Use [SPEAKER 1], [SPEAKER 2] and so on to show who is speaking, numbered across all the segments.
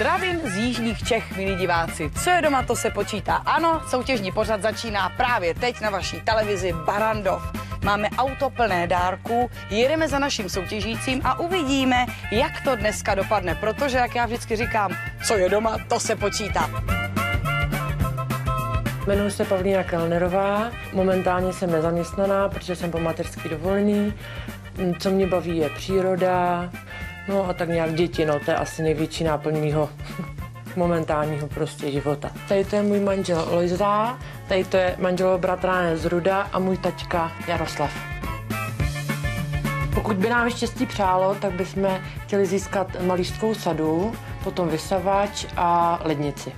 [SPEAKER 1] Zdravím z jižních Čech, milí diváci. Co je doma, to se počítá. Ano, soutěžní pořad začíná právě teď na vaší televizi Barrandov. Máme auto plné dárků, jedeme za naším soutěžícím a uvidíme, jak to dneska dopadne, protože, jak já vždycky říkám, co je doma, to se počítá.
[SPEAKER 2] Jmenuji se Pavlína Kellnerová, momentálně jsem nezaměstnaná, protože jsem po mateřský dovolený. Co mě baví je příroda, no a tak nějak děti, no to je asi největší náplň mýho momentálního prostě života. Tady to je můj manžel Lojza, tady to je manželov bratranec Ruda a můj taťka Jaroslav. Pokud by nám štěstí přálo, tak bychom chtěli získat malířskou sadu, potom vysavač a lednici.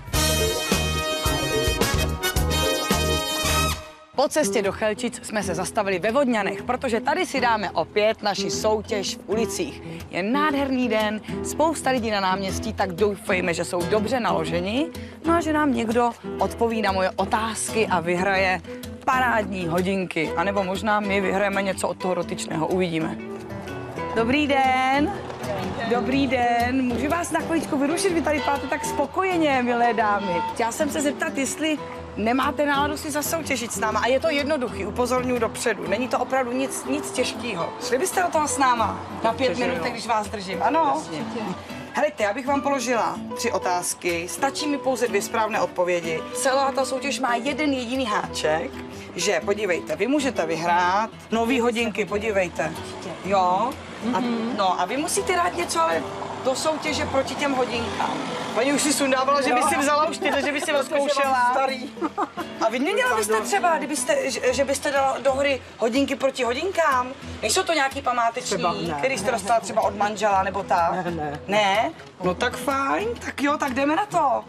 [SPEAKER 1] Po cestě do Chelčic jsme se zastavili ve Vodňanech, protože tady si dáme opět naši soutěž v ulicích. Je nádherný den, spousta lidí na náměstí, tak doufejme, že jsou dobře naloženi, no a že nám někdo odpoví na moje otázky a vyhraje parádní hodinky. A nebo možná my vyhrajeme něco od toho dotyčného, uvidíme. Dobrý den. Dobrý den, můžu vás na chviličku vyrušit, vy tady páte tak spokojeně, milé dámy. Chtěla jsem se zeptat, jestli nemáte náladu si zasoutěžit s náma. A je to jednoduchý, upozorňuji dopředu. Není to opravdu nic těžkého. Šli byste do toho s náma na 5 minut, když vás držím? Ano? Helejte, já bych vám položila 3 otázky. Stačí mi pouze 2 správné odpovědi. Celá ta soutěž má jeden jediný háček, že podívejte, vy můžete vyhrát nový hodinky, podívejte. Jo? A vy musíte dát něco, ale do soutěže proti těm hodinkám. Paní už si sundávala, že by si vzala už tyhle, že by si vyzkoušela. A vyměnila byste třeba, že byste dala do hry hodinky proti hodinkám? Nejsou to nějaký památeční, který jste dostala třeba od manžela nebo tak? Ne. Ne? No tak fajn, tak jo, tak jdeme na to.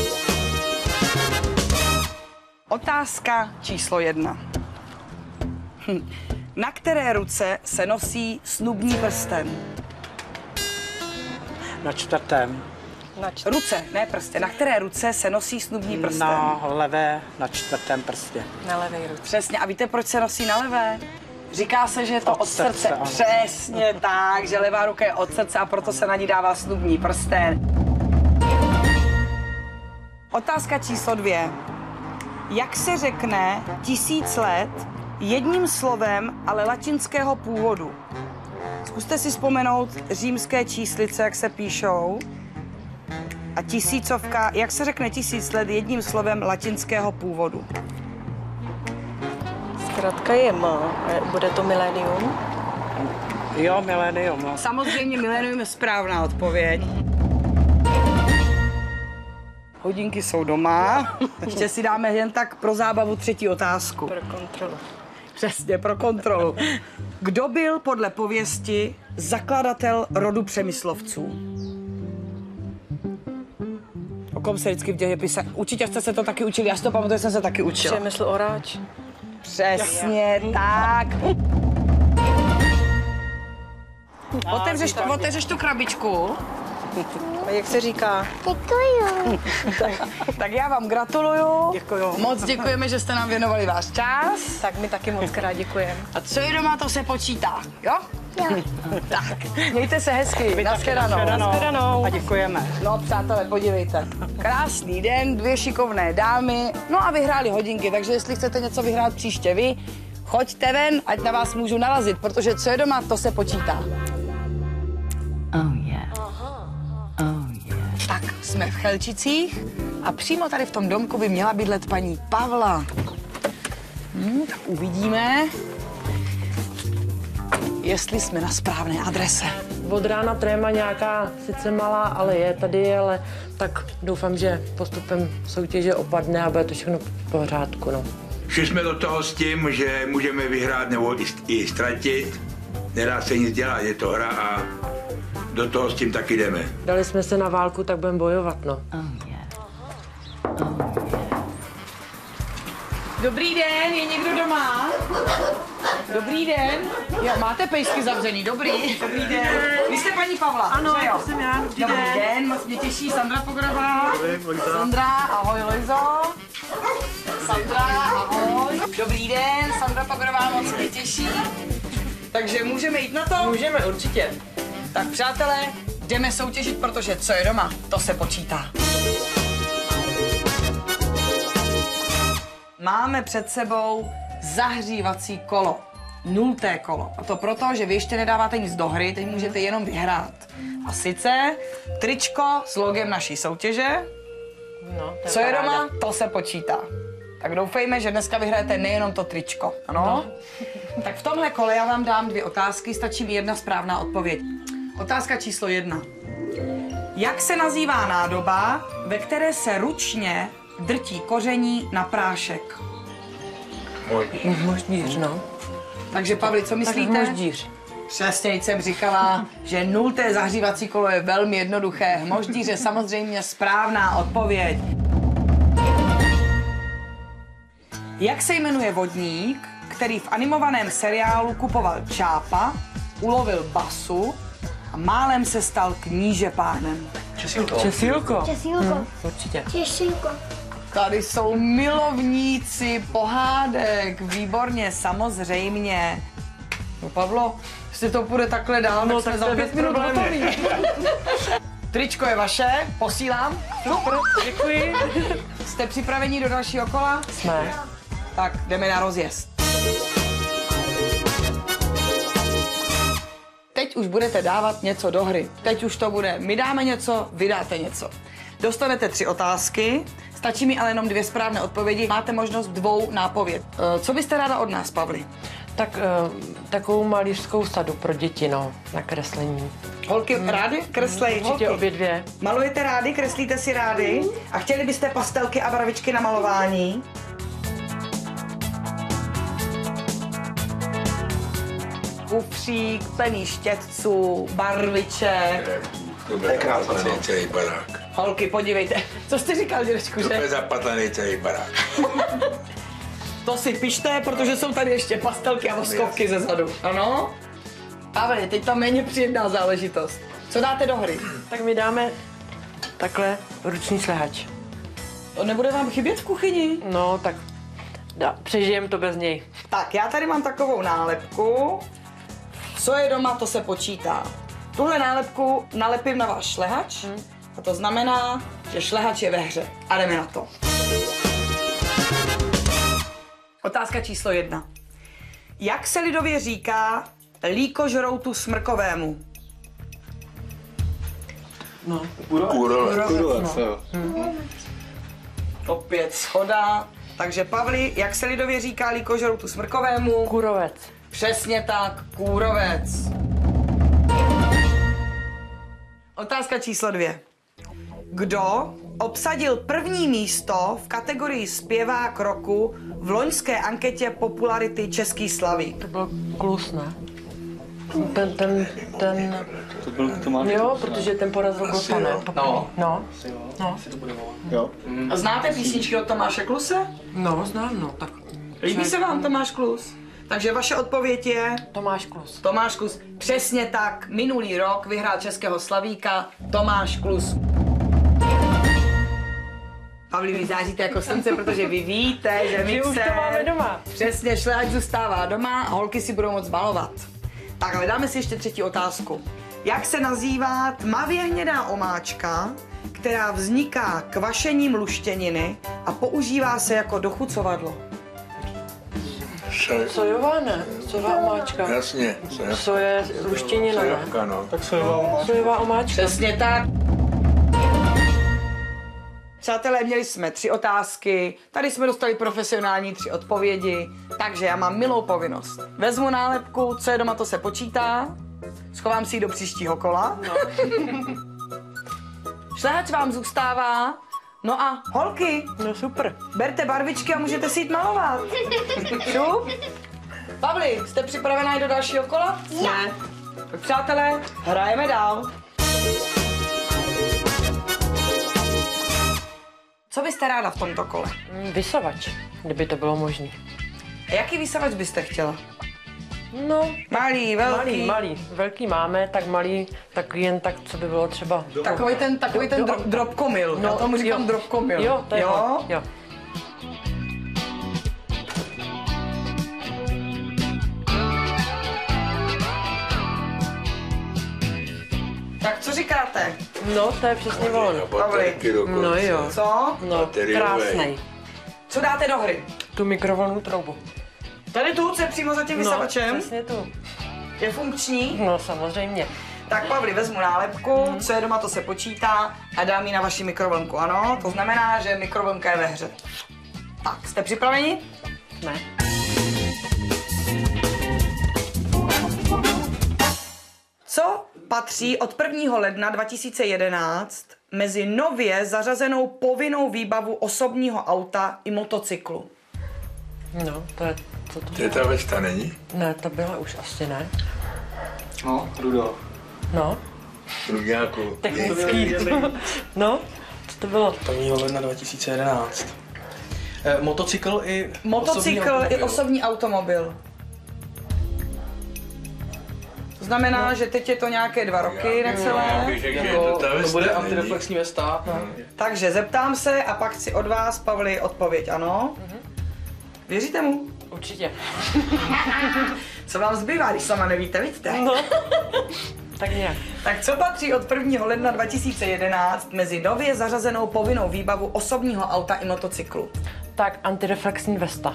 [SPEAKER 1] Otázka číslo 1. Na které ruce se nosí snubní prsten?
[SPEAKER 3] Na 4.
[SPEAKER 1] Ruce, ne prstě. Na které ruce se nosí snubní prsten?
[SPEAKER 3] Na levé, na 4. prstě.
[SPEAKER 1] Na levé ruce. Přesně. A víte, proč se nosí na levé? Říká se, že je to od srdce. Přesně tak, že levá ruka je od srdce a proto se na ní dává snubní prsten. Otázka číslo 2. Jak se řekne 1000 let jedním slovem, ale latinského původu? Zkuste si vzpomenout římské číslice, jak se píšou. A tisícovka, jak se řekne 1000 let jedním slovem latinského původu?
[SPEAKER 4] Zkrátka je M. Bude to milenium?
[SPEAKER 3] Jo, milenium. No.
[SPEAKER 1] Samozřejmě milenium je správná odpověď. Hodinky jsou doma. Ještě si dáme jen tak pro zábavu 3. otázku.
[SPEAKER 4] Pro kontrolu.
[SPEAKER 1] Přesně, pro kontrolu. Kdo byl podle pověsti zakladatel rodu Přemyslovců? O kom se vždycky v dějepise? Určitě jste se to taky učili, já si to pamatuju, jsem se taky učila.
[SPEAKER 4] Přemysl Oráč.
[SPEAKER 1] Přesně tak. Otevřeš tu krabičku.
[SPEAKER 4] A jak se říká?
[SPEAKER 5] Děkuju.
[SPEAKER 1] Tak já vám gratuluju.
[SPEAKER 3] Děkuju.
[SPEAKER 1] Moc děkujeme, že jste nám věnovali váš čas.
[SPEAKER 4] Tak my taky moc krát děkujeme.
[SPEAKER 1] A co je doma, to se počítá, jo?
[SPEAKER 5] Jo.
[SPEAKER 1] Tak, mějte se hezky. Nashledanou.
[SPEAKER 4] Nashledanou.
[SPEAKER 3] A děkujeme.
[SPEAKER 1] No, přátelé, podívejte. Krásný den, 2 šikovné dámy, no a vyhráli hodinky, takže jestli chcete něco vyhrát příště vy, choďte ven, ať na vás můžu narazit, protože co je doma, to se počítá. Oh yeah. Tak, jsme v Chelčicích a přímo tady v tom domku by měla bydlet paní Pavla. Tak uvidíme, jestli jsme na správné adrese.
[SPEAKER 2] Od rána tréma nějaká, sice malá, ale je tady, ale tak doufám, že postupem soutěže opadne a bude to všechno v pořádku, no.
[SPEAKER 6] Šli jsme do toho s tím, že můžeme vyhrát nebo i ztratit. Nedá se nic dělat, je to hra a do toho s tím taky jdeme.
[SPEAKER 2] Dali jsme se na válku, tak budeme bojovat, no.
[SPEAKER 1] Dobrý den, je někdo doma? Dobrý den. Jo, máte pejsky zavřený, dobrý. Dobrý den. Vy jste paní Pavla,
[SPEAKER 4] Ano,
[SPEAKER 1] že jo?
[SPEAKER 4] to jsem já.
[SPEAKER 1] Dobrý den, moc mě těší Sandra Pogorová. Sandra, ahoj Lojzo. Sandra, ahoj. Dobrý den, Sandra Pogorová, moc mě těší. Takže můžeme jít na to?
[SPEAKER 2] Můžeme, určitě.
[SPEAKER 1] Tak přátelé, jdeme soutěžit, protože co je doma, to se počítá. Máme před sebou zahřívací kolo. 0. kolo. A to proto, že vy ještě nedáváte nic do hry, teď můžete jenom vyhrát. A sice tričko s logem naší soutěže.
[SPEAKER 2] No,
[SPEAKER 1] Co je doma, to se počítá. Tak doufejme, že dneska vyhrajete nejenom to tričko, ano? No. Tak v tomhle kole já vám dám 2 otázky, stačí mi 1 správná odpověď. Otázka číslo 1. Jak se nazývá nádoba, ve které se ručně drtí koření na prášek?
[SPEAKER 2] Moždíř, no.
[SPEAKER 1] Takže Pavli, co myslíte?
[SPEAKER 2] Tak moždíř.
[SPEAKER 1] Přesně, jsem říkala, že 0. zahřívací kolo je velmi jednoduché. Hmoždíř je samozřejmě správná odpověď. Jak se jmenuje vodník, který v animovaném seriálu kupoval čápa, ulovil basu a málem se stal knížepánem?
[SPEAKER 2] Česílko.
[SPEAKER 5] Určitě.
[SPEAKER 2] Určitě.
[SPEAKER 1] Tady jsou milovníci pohádek, výborně, samozřejmě. No Pavlo, jestli to půjde takhle dál,
[SPEAKER 2] No,
[SPEAKER 1] tak jsme
[SPEAKER 2] tak
[SPEAKER 1] za
[SPEAKER 2] to je
[SPEAKER 1] 5 minut
[SPEAKER 2] bez problémů.
[SPEAKER 1] hotoví. Tričko je vaše, posílám.
[SPEAKER 2] Super, děkuji.
[SPEAKER 1] Jste připraveni do dalšího kola?
[SPEAKER 2] Jsme.
[SPEAKER 1] Tak jdeme na rozjezd. Teď už budete dávat něco do hry. Teď už to bude, my dáme něco, vy dáte něco. Dostanete 3 otázky, stačí mi ale jenom 2 správné odpovědi. Máte možnost 2 nápověd. Co byste ráda od nás, Pavli?
[SPEAKER 2] Tak takovou malířskou sadu pro děti, no, na kreslení.
[SPEAKER 1] Holky rády kreslej?
[SPEAKER 2] Určitě obě 2.
[SPEAKER 1] Malujete rády, kreslíte si rády? A chtěli byste pastelky a barvičky na malování? Kufřík, plný štětců, barviček.
[SPEAKER 6] To je krásný celý barák.
[SPEAKER 1] Holky, podívejte. Co jste říkal, dědečku,
[SPEAKER 6] To je
[SPEAKER 1] že?
[SPEAKER 6] zapatlaný celý barák.
[SPEAKER 1] To si pište, protože jsou tady ještě pastelky a voskovky ze zadu. Ano? Pavle, teď tam méně příjemná záležitost. Co dáte do hry?
[SPEAKER 2] Tak my dáme takhle ruční šlehač.
[SPEAKER 1] To nebude vám chybět v kuchyni?
[SPEAKER 2] No, tak přežijem to bez něj.
[SPEAKER 1] Tak, já tady mám takovou nálepku. Co je doma, to se počítá. Tuhle nálepku nalepím na váš šlehač a to znamená, že šlehač je ve hře. A jdeme na to. Otázka číslo 1. Jak se lidově říká líkožroutu smrkovému?
[SPEAKER 2] No.
[SPEAKER 6] Kůrovec.
[SPEAKER 1] Opět shoda. Takže Pavli, jak se lidově říká líkožroutu smrkovému?
[SPEAKER 2] Kůrovec.
[SPEAKER 1] Přesně tak, kůrovec. Otázka číslo 2. Kdo obsadil první místo v kategorii zpěvák roku v loňské anketě popularity Český slavík?
[SPEAKER 2] To byl Klus, ne? Ten...
[SPEAKER 7] To byl Tomáš.
[SPEAKER 2] Jo, protože ten porazil Klusa, ne?
[SPEAKER 1] No.
[SPEAKER 2] No.
[SPEAKER 7] Jo.
[SPEAKER 1] A znáte písničky od Tomáše Kluse?
[SPEAKER 2] No, znám, no, tak.
[SPEAKER 1] Líbí se vám Tomáš Klus? Takže vaše odpověď je
[SPEAKER 2] Tomáš Klus.
[SPEAKER 1] Tomáš Klus. Přesně tak, minulý rok vyhrál Českého slavíka Tomáš Klus. Pavli, vy záříte jako slunce, protože vy víte, že
[SPEAKER 2] Že už to máme doma.
[SPEAKER 1] Přesně, šlehač zůstává doma a holky si budou moc malovat. Tak, ale dáme si ještě 3. otázku. Jak se nazývá tmavě hnědá omáčka, která vzniká kvašením luštěniny a používá se jako dochucovadlo?
[SPEAKER 2] Sojová, ne? Sojová omáčka.
[SPEAKER 6] Jasně.
[SPEAKER 2] Soje, luštěnina, ne?
[SPEAKER 6] Sojovka, no.
[SPEAKER 7] Tak sojová.
[SPEAKER 2] Sojová omáčka.
[SPEAKER 1] Přesně tak. Přátelé, měli jsme 3 otázky, tady jsme dostali profesionální 3 odpovědi, takže já mám milou povinnost. Vezmu nálepku, co je doma, to se počítá, schovám si ji do příštího kola. No. Šlehač vám zůstává, no a holky,
[SPEAKER 2] No super.
[SPEAKER 1] berte barvičky a můžete si jít malovat. Šup. Pavli, jste připravená jít do dalšího kola? Ne. Tak přátelé, hrajeme dál. Co byste ráda v tomto kole?
[SPEAKER 2] Vysavač, kdyby to bylo možné.
[SPEAKER 1] A jaký vysavač byste chtěla?
[SPEAKER 2] No,
[SPEAKER 1] Malý, velký?
[SPEAKER 2] malý. Velký máme, tak malý, tak jen tak, co by bylo třeba.
[SPEAKER 1] Takový ten dropkomil. Já tomu říkám dropkomil.
[SPEAKER 2] Jo, to je jo.
[SPEAKER 1] Tak co říkáte?
[SPEAKER 2] No, to je přesně on.
[SPEAKER 6] Baterky dokonce.
[SPEAKER 2] No jo.
[SPEAKER 1] Co?
[SPEAKER 2] No,
[SPEAKER 6] Bateriovej.
[SPEAKER 2] krásnej.
[SPEAKER 1] Co dáte do hry?
[SPEAKER 2] Tu mikrovlnnou troubu.
[SPEAKER 1] Tady tu, co je přímo za tím
[SPEAKER 2] No,
[SPEAKER 1] vysavačem,
[SPEAKER 2] přesně tu.
[SPEAKER 1] je funkční.
[SPEAKER 2] No, samozřejmě.
[SPEAKER 1] Tak Pavli, vezmu nálepku, co je doma, to se počítá a dám ji na vaši mikrovlnku, ano? To znamená, že mikrovlnka je ve hře. Tak, jste připraveni?
[SPEAKER 2] Ne.
[SPEAKER 1] Co patří od 1. ledna 2011 mezi nově zařazenou povinnou výbavu osobního auta i motocyklu?
[SPEAKER 2] No, to je... Co to
[SPEAKER 6] To je ta Vesta, není?
[SPEAKER 2] Ne, to byla už asi ne.
[SPEAKER 3] No, Rudolf.
[SPEAKER 2] No,
[SPEAKER 6] Rudňáku.
[SPEAKER 2] technický. No, co to bylo?
[SPEAKER 5] 1. ledna 2011. Motocykl i
[SPEAKER 1] Motocykl i osobní automobil. To znamená, že teď je to nějaké 2 roky necelé.
[SPEAKER 6] bych řekl, že je to ta
[SPEAKER 5] To
[SPEAKER 6] Vesta,
[SPEAKER 5] bude
[SPEAKER 6] není?
[SPEAKER 5] antireflexní vesta.
[SPEAKER 1] Takže zeptám se a pak chci od vás, Pavli, odpověď, ano? Věříte mu?
[SPEAKER 2] Určitě.
[SPEAKER 1] Co vám zbývá, když sama nevíte, vidíte?
[SPEAKER 2] No. Tak nějak.
[SPEAKER 1] Tak co patří od 1. ledna 2011 mezi nově zařazenou povinnou výbavu osobního auta i motocyklu?
[SPEAKER 2] Tak antireflexní vesta.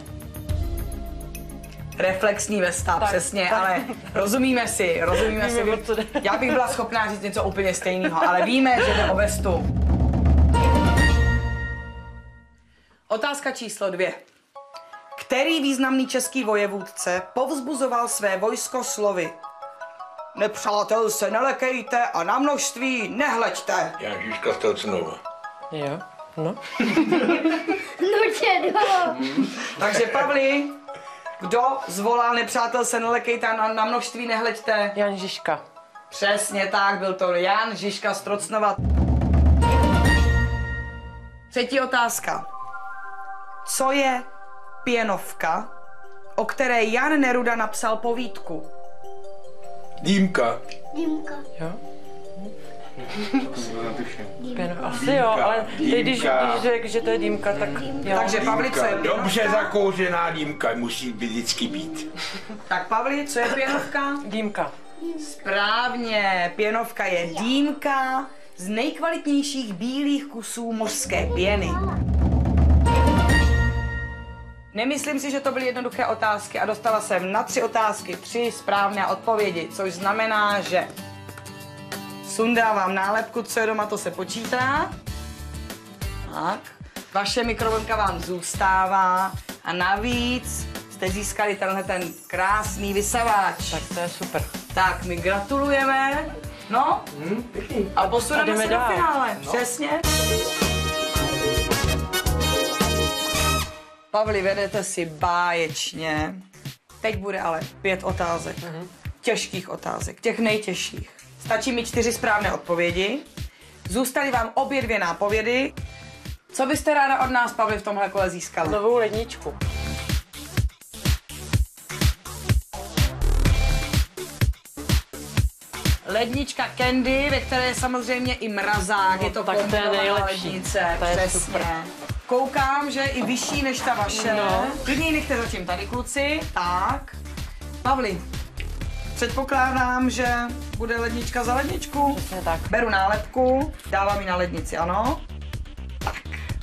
[SPEAKER 1] Reflexní vesta,
[SPEAKER 2] Tak,
[SPEAKER 1] přesně,
[SPEAKER 2] tak.
[SPEAKER 1] ale rozumíme si.
[SPEAKER 2] Víme, o co jde.
[SPEAKER 1] Já bych byla schopná říct něco úplně stejného, ale víme, že jde o vestu. Otázka číslo 2. Který významný český vojevůdce povzbuzoval své vojsko slovy: nepřátel se nelekejte a na množství nehleďte?
[SPEAKER 6] Jan Žižka Stelcnova.
[SPEAKER 2] Jo, no.
[SPEAKER 1] Takže Pavli, kdo zvolal nepřátel se nelekejte a na množství nehleďte?
[SPEAKER 2] Jan Žižka.
[SPEAKER 1] Přesně tak, byl to Jan Žižka z Trocnova. Třetí otázka. Co je pěnovka, o které Jan Neruda napsal povídku?
[SPEAKER 6] Dýmka.
[SPEAKER 2] Jo? Asi jo, ale ty, když řekl, že to je dýmka, tak jo.
[SPEAKER 1] Takže Pavli, co je
[SPEAKER 6] Dýmka. Dobře
[SPEAKER 1] pěnovka?
[SPEAKER 6] zakouřená dýmka musí vždycky být.
[SPEAKER 1] Tak Pavli, co je pěnovka?
[SPEAKER 2] Dýmka.
[SPEAKER 1] Správně, pěnovka je dýmka z nejkvalitnějších bílých kusů mořské pěny. Nemyslím si, že to byly jednoduché otázky a dostala jsem na 3 otázky 3 správné odpovědi, což znamená, že sundávám nálepku, co je doma, to se počítá. Tak, vaše mikrovlnka vám zůstává a navíc jste získali tenhle ten krásný vysavač.
[SPEAKER 2] Tak to je super.
[SPEAKER 1] Tak, my gratulujeme. No, a posuneme
[SPEAKER 2] jdeme
[SPEAKER 1] se do
[SPEAKER 2] dál.
[SPEAKER 1] finále. No. Přesně. Pavli, vedete si báječně. Teď bude ale 5 otázek. Těžkých otázek, těch nejtěžších. Stačí mi 4 správné odpovědi. Zůstaly vám obě 2 nápovědy. Co byste ráda od nás, Pavli, v tomhle kole získala?
[SPEAKER 2] Novou ledničku.
[SPEAKER 1] Lednička Candy, ve které je samozřejmě i mrazák,
[SPEAKER 2] No,
[SPEAKER 1] je to
[SPEAKER 2] tak to je
[SPEAKER 1] kombinovaná
[SPEAKER 2] nejlepší.
[SPEAKER 1] lednice,
[SPEAKER 2] To je
[SPEAKER 1] přesně.
[SPEAKER 2] super.
[SPEAKER 1] Koukám, že je i vyšší než ta vaše.
[SPEAKER 2] No.
[SPEAKER 1] Klidně ji nechte zatím tady, kluci. Tak. Pavli, předpokládám, že bude lednička za ledničku.
[SPEAKER 2] Přesně tak.
[SPEAKER 1] Beru nálepku, dávám ji na lednici, ano? Tak.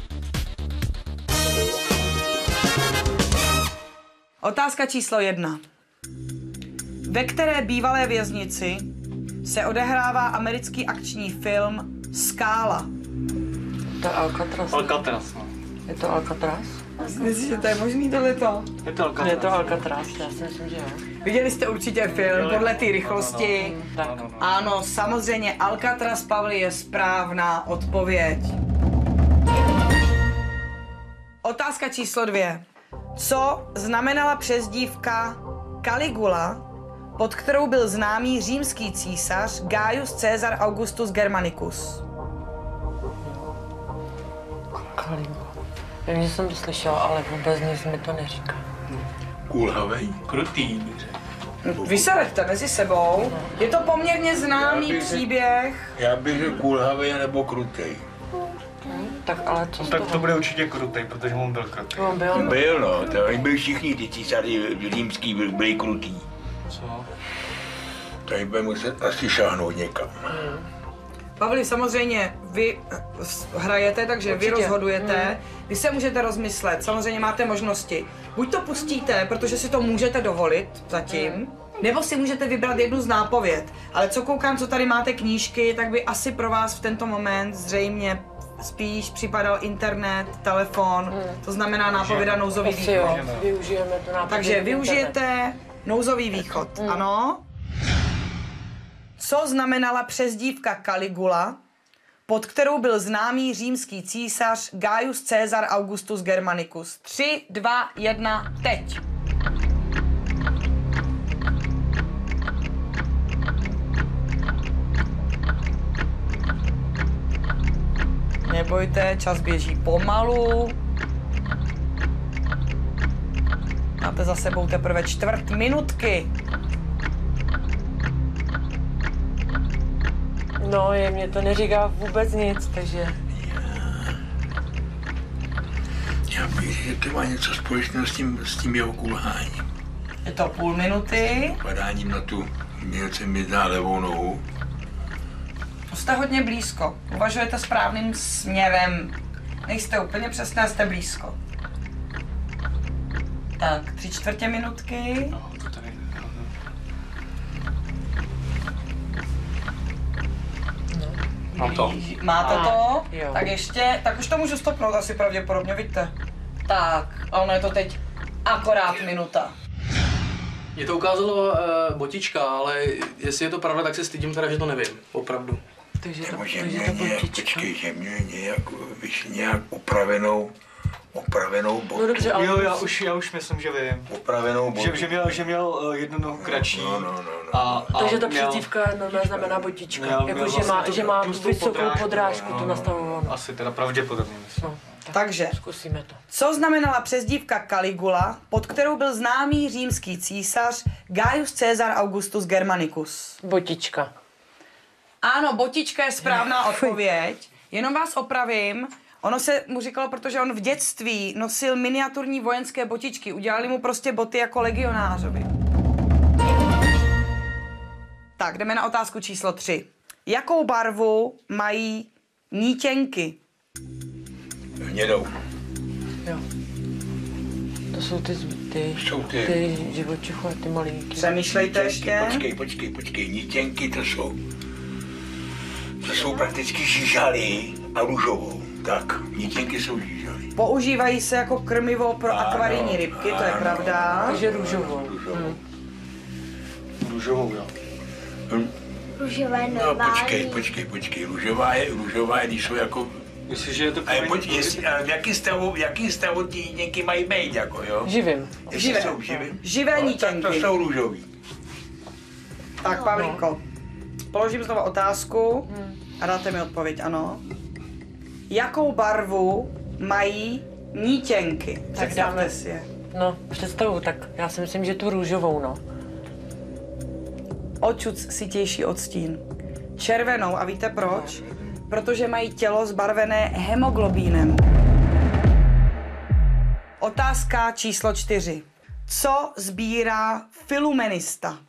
[SPEAKER 1] Otázka číslo 1. Ve které bývalé věznici se odehrává americký akční film Skála?
[SPEAKER 2] To je Alcatraz.
[SPEAKER 3] Alcatraz, no.
[SPEAKER 2] Je to Alcatraz?
[SPEAKER 1] Myslíš, že to je možný tohleto?
[SPEAKER 3] Je to Alcatraz.
[SPEAKER 2] Je to Alcatraz, já si myslím, že jo.
[SPEAKER 1] Viděli jste určitě film podle té rychlosti.
[SPEAKER 2] Tak.
[SPEAKER 1] Ano, samozřejmě Alcatraz, Pavli, je správná odpověď. Otázka číslo 2. Co znamenala přezdívka Caligula, pod kterou byl známý římský císař Gaius Caesar Augustus Germanicus?
[SPEAKER 2] Caligula. Vím, že jsem to slyšela, ale vůbec nic mi to neříká.
[SPEAKER 6] Kulhavej.
[SPEAKER 5] Krutý, bych řekl.
[SPEAKER 1] Vy se leďte mezi sebou. Je to poměrně známý
[SPEAKER 6] Já bych řekl-
[SPEAKER 1] příběh.
[SPEAKER 6] Já bych řekl kulhavej nebo krutej.
[SPEAKER 2] Tak ale co z
[SPEAKER 7] Tak
[SPEAKER 2] toho?
[SPEAKER 7] to bude určitě krutej, protože on byl krutej.
[SPEAKER 2] On byl, no.
[SPEAKER 6] Byl, no, to oni byli všichni ty císaři římský, byli krutý.
[SPEAKER 5] Co?
[SPEAKER 6] Tady bude muset asi šáhnout někam.
[SPEAKER 1] Pavli, samozřejmě vy hrajete, takže
[SPEAKER 2] Určitě.
[SPEAKER 1] vy rozhodujete. Vy se můžete rozmyslet, samozřejmě máte možnosti. Buď to pustíte, protože si to můžete dovolit zatím, nebo si můžete vybrat jednu z nápověd. Ale co koukám, co tady máte knížky, tak by asi pro vás v tento moment zřejmě spíš připadal internet, telefon, to znamená nápověda nouzový
[SPEAKER 2] Asi jo,
[SPEAKER 1] východ.
[SPEAKER 2] využijeme to nápovědu.
[SPEAKER 1] Takže využijete nouzový východ, ano. Co znamenala přezdívka Caligula, pod kterou byl známý římský císař Gaius Caesar Augustus Germanicus? 3, 2, 1, teď. Nebojte, čas běží pomalu. Máte za sebou teprve 1/4 minutky.
[SPEAKER 2] No, mě to neříká vůbec nic, takže...
[SPEAKER 6] Já bych řekl, že to má něco společného s tím jeho kulháním.
[SPEAKER 1] Je to půl minuty.
[SPEAKER 6] Padáním na tu mělce mi dá levou nohu.
[SPEAKER 1] To jste hodně blízko. Uvažujete správným směrem. Nejste úplně přesné, jste blízko. Tak, 3/4 minutky.
[SPEAKER 7] No, to tady. Mám to.
[SPEAKER 1] Máte to?
[SPEAKER 2] jo.
[SPEAKER 1] Tak ještě, tak už to můžu stopnout asi pravděpodobně, vidíte. Tak, a ono je to teď akorát minuta.
[SPEAKER 5] Mě to ukázalo botička, ale jestli je to pravda, tak se stydím teda, že to nevím. Opravdu.
[SPEAKER 2] Takže
[SPEAKER 6] Nebo že
[SPEAKER 2] to
[SPEAKER 6] měl nějak,
[SPEAKER 2] botička.
[SPEAKER 6] počkej, že měl nějak upravenou botu.
[SPEAKER 2] No dobře, ale...
[SPEAKER 7] Jo, já už myslím, že vím.
[SPEAKER 6] Upravenou botu.
[SPEAKER 7] Že měl jednu nohu kratší.
[SPEAKER 6] No.
[SPEAKER 7] A
[SPEAKER 2] Takže ta
[SPEAKER 7] měl-
[SPEAKER 2] přezdívka normálně znamená botička.
[SPEAKER 7] Měl
[SPEAKER 2] Jako,
[SPEAKER 7] vlastně
[SPEAKER 2] že má tu
[SPEAKER 7] tlustou
[SPEAKER 2] vysokou
[SPEAKER 7] podrážku,
[SPEAKER 2] podrážku, tu nastavovanou.
[SPEAKER 7] Asi teda pravděpodobně myslím.
[SPEAKER 2] No, tak
[SPEAKER 1] Takže,
[SPEAKER 2] zkusíme to.
[SPEAKER 1] co znamenala přezdívka Caligula, pod kterou byl známý římský císař Gaius Caesar Augustus Germanicus?
[SPEAKER 2] Botička.
[SPEAKER 1] Ano, botička je správná odpověď. Jenom vás opravím. Ono se mu říkalo, protože on v dětství nosil miniaturní vojenské botičky. Udělali mu prostě boty jako legionářovi. Tak, jdeme na otázku číslo 3. Jakou barvu mají nítěnky?
[SPEAKER 6] Hnědou.
[SPEAKER 2] Jo. To jsou ty
[SPEAKER 6] Jsou ty-
[SPEAKER 2] ty živočichové, ty malinký.
[SPEAKER 1] Přemýšlejte ještě.
[SPEAKER 6] Počkej, nítěnky to jsou prakticky žížaly a růžovou. Tak, nítěnky jsou žížaly.
[SPEAKER 1] Používají se jako krmivo pro akvarijní rybky, to je pravda.
[SPEAKER 2] Takže růžovou.
[SPEAKER 7] Růžovou, jo.
[SPEAKER 8] Růžové
[SPEAKER 6] No,
[SPEAKER 8] normální.
[SPEAKER 6] počkej, růžová je, když jsou jako...
[SPEAKER 7] Myslíš, že je to
[SPEAKER 6] Ale v jakým stavu ty nítěnky mají být, jako jo?
[SPEAKER 2] Živým.
[SPEAKER 6] Jestli
[SPEAKER 1] Živé.
[SPEAKER 6] jsou živý?
[SPEAKER 1] Živé
[SPEAKER 6] Tak to
[SPEAKER 1] nítěnky.
[SPEAKER 6] jsou růžový.
[SPEAKER 1] Tak, Pavlínko, položím znovu otázku a dáte mi odpověď, ano. Jakou barvu mají nítěnky? Představte
[SPEAKER 2] dáme-
[SPEAKER 1] si je.
[SPEAKER 2] No, představu, tak já si myslím, že tu růžovou, no.
[SPEAKER 1] Očuc sytější odstín. Červenou, a víte proč? Protože mají tělo zbarvené hemoglobínem. Otázka číslo 4. Co sbírá filumenista?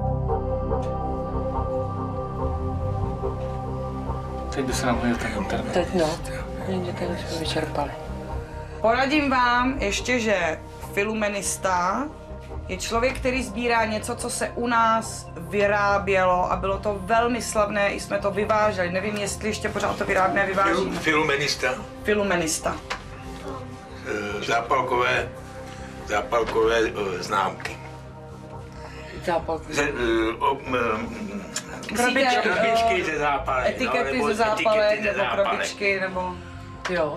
[SPEAKER 7] Teď by se nám hodil ten internet.
[SPEAKER 2] Teď no, jenže teď jsme vyčerpali.
[SPEAKER 1] Poradím vám ještě, že filumenista je člověk, který sbírá něco, co se u nás vyrábělo a bylo to velmi slavné, i jsme to vyváželi. Nevím, jestli ještě pořád to vyrábíme, vyvážíme.
[SPEAKER 6] Filumenista,
[SPEAKER 1] Filumenista.
[SPEAKER 6] zápalkové známky.
[SPEAKER 2] Zápal.
[SPEAKER 6] Krabičky ze zápalek.
[SPEAKER 1] Etikety
[SPEAKER 6] nebo
[SPEAKER 1] ze zápalek,
[SPEAKER 6] etikety ze
[SPEAKER 1] nebo
[SPEAKER 6] zápalek.
[SPEAKER 1] krabičky, nebo...
[SPEAKER 2] Jo.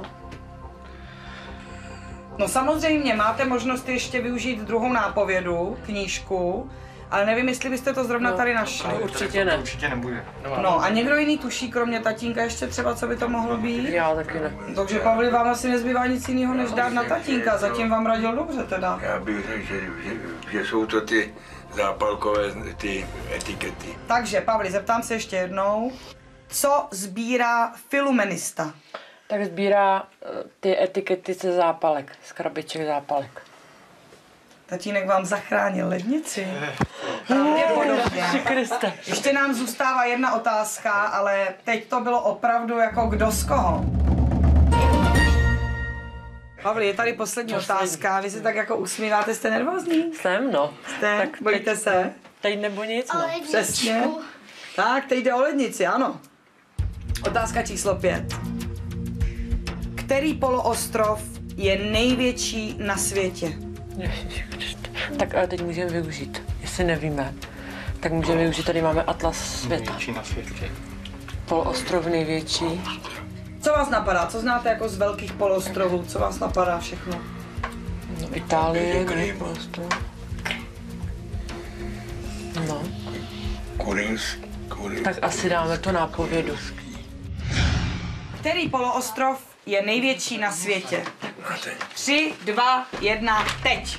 [SPEAKER 1] No samozřejmě, máte možnost ještě využít druhou nápovědu, knížku, ale nevím, jestli byste to zrovna tady našli.
[SPEAKER 2] To určitě ne.
[SPEAKER 7] Určitě nebude.
[SPEAKER 1] No a někdo jiný tuší, kromě tatínka, ještě třeba, co by to mohlo být?
[SPEAKER 2] Já taky ne.
[SPEAKER 1] Takže Pavli, vám asi nezbývá nic jiného, než dát na tatínka. Zatím vám radil dobře teda.
[SPEAKER 6] Já bych řekl, že jsou to ty zápalkové ty etikety.
[SPEAKER 1] Takže, Pavli, zeptám se ještě jednou. Co sbírá filumenista?
[SPEAKER 2] Tak sbírá ty etikety ze zápalek, z krabiček zápalek.
[SPEAKER 1] Tatínek vám zachránil lednici. Pravděpodobně.
[SPEAKER 2] Kriste.
[SPEAKER 1] Ještě nám zůstává jedna otázka, ale teď to bylo opravdu jako kdo z koho. Pavli, je tady poslední otázka. Vy se tak jako usmíváte, jste nervózní?
[SPEAKER 2] Jsem, no.
[SPEAKER 1] Jste? Tak bojíte se?
[SPEAKER 2] Teď nebo nic, no.
[SPEAKER 1] Přesně. Tak, teď jde o lednici, ano. Otázka číslo 5. Který poloostrov je největší na světě?
[SPEAKER 2] Tak ale teď můžeme využít, jestli nevíme. Tak můžeme využít, tady máme atlas světa.
[SPEAKER 7] Největší na světě.
[SPEAKER 2] Poloostrov největší.
[SPEAKER 1] Co vás napadá? Co znáte jako z velkých poloostrovů? Co vás napadá všechno?
[SPEAKER 2] No, Itálie, ne, poloostrov. No, tak asi dáme to nápovědu.
[SPEAKER 1] Který poloostrov je největší na světě? 3, 2, 1, teď.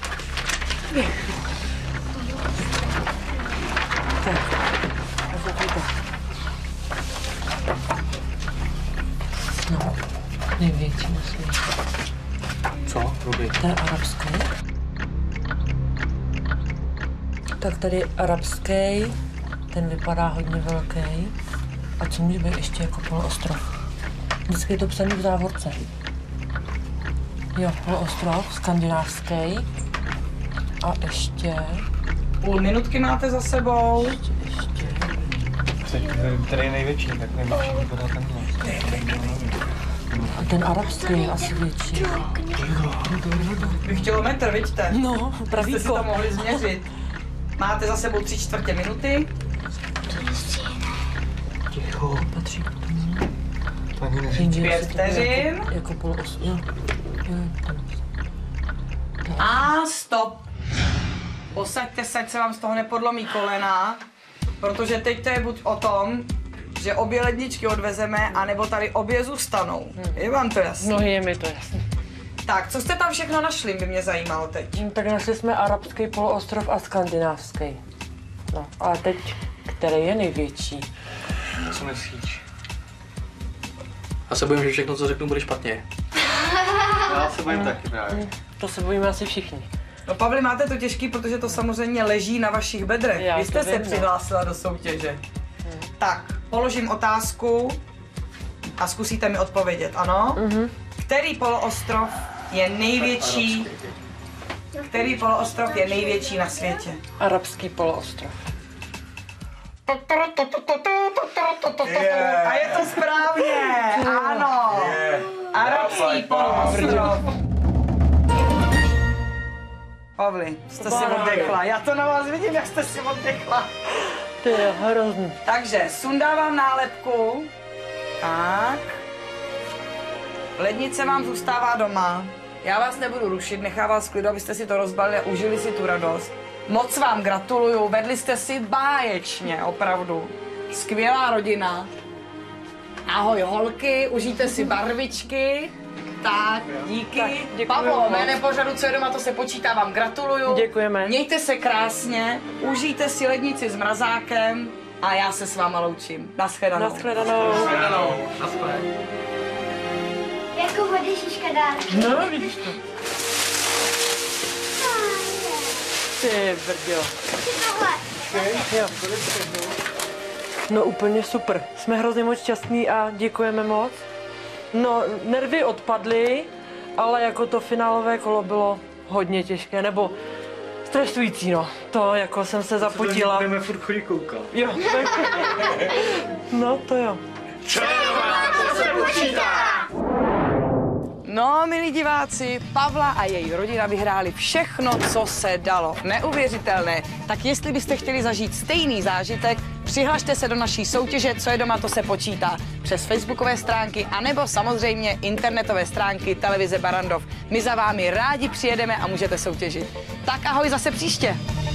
[SPEAKER 2] No, největší na světě.
[SPEAKER 7] Co? Rudy.
[SPEAKER 2] To je arabský. Tak tady je arabský, ten vypadá hodně velký. A co může být ještě jako poloostrov? Vždycky je to psaný v závorce. Jo, poloostrov, skandinávský. A ještě...
[SPEAKER 1] Půl minutky máte za sebou.
[SPEAKER 7] Tady je největší, tak největší vypadá tenhle.
[SPEAKER 2] A ten arabský je asi větší.
[SPEAKER 1] Bych chtělo metr, vidíte?
[SPEAKER 2] No,
[SPEAKER 1] Jste si
[SPEAKER 2] pravíko.
[SPEAKER 1] to mohli změřit. Máte za sebou 3/4 minuty.
[SPEAKER 7] Ticho.
[SPEAKER 2] Patří k tomu.
[SPEAKER 7] Ani neříct.
[SPEAKER 1] 5 vteřin.
[SPEAKER 2] Jako poloostrov. Jo.
[SPEAKER 1] A stop. Posaďte se, ať se vám z toho nepodlomí kolena, protože teď to je buď o tom, že obě ledničky odvezeme, anebo tady obě zůstanou. Je vám to jasné?
[SPEAKER 2] No, je mi to jasné.
[SPEAKER 1] Tak, co jste tam všechno našli, by mě zajímalo teď.
[SPEAKER 2] Tak našli jsme arabský poloostrov a skandinávský. No, a teď, který je největší?
[SPEAKER 7] Co myslíš?
[SPEAKER 5] Já se bojím, že všechno, co řeknu, bude špatně.
[SPEAKER 7] Já se bojím taky právě.
[SPEAKER 2] To se bojíme asi všichni.
[SPEAKER 1] No Pavli, máte to těžký, protože to samozřejmě leží na vašich bedrech.
[SPEAKER 2] Já
[SPEAKER 1] Vy jste
[SPEAKER 2] to
[SPEAKER 1] se
[SPEAKER 2] vím, no.
[SPEAKER 1] přihlásila do soutěže. Tak, položím otázku a zkusíte mi odpovědět, ano? Který poloostrov je největší? Který poloostrov je největší na světě?
[SPEAKER 2] Arabský poloostrov.
[SPEAKER 1] A je to správně! Ano! Arabský poloostrov. Pavli, jste si oddechla. Já to na vás vidím, jak jste si oddechla.
[SPEAKER 2] To je hrozný.
[SPEAKER 1] Takže sundávám nálepku. Tak. Lednice vám zůstává doma. Já vás nebudu rušit, nechám vás v klidu, abyste si to rozbalili a užili si tu radost. Moc vám gratuluju, vedli jste si báječně, opravdu. Skvělá rodina. Ahoj holky, užijte si barvičky. Tak, díky.
[SPEAKER 2] děkujeme
[SPEAKER 1] Pavlo,
[SPEAKER 2] moc.
[SPEAKER 1] jménem pořadu Co je doma, to se počítá, vám gratuluju.
[SPEAKER 2] Děkujeme.
[SPEAKER 1] Mějte se krásně, užijte si lednici s mrazákem a já se s váma loučím. Naschledanou.
[SPEAKER 2] Naschledanou.
[SPEAKER 8] Jako vody šiška dárky.
[SPEAKER 2] No, vidíš to. Ty brďo.
[SPEAKER 8] Tohle.
[SPEAKER 2] Jo. No úplně super. Jsme hrozně moc šťastní a děkujeme moc. No, nervy odpadly, ale jako to finálové kolo bylo hodně těžké, nebo stresující, no. To jako jsem se zapotila.
[SPEAKER 7] Budeme furt chodit koukat.
[SPEAKER 2] Jo. No to jo.
[SPEAKER 1] No, milí diváci, Pavla a její rodina vyhráli všechno, co se dalo. Neuvěřitelné. Tak jestli byste chtěli zažít stejný zážitek, přihlašte se do naší soutěže Co je doma, to se počítá přes facebookové stránky anebo samozřejmě internetové stránky televize Barrandov. My za vámi rádi přijedeme a můžete soutěžit. Tak ahoj zase příště.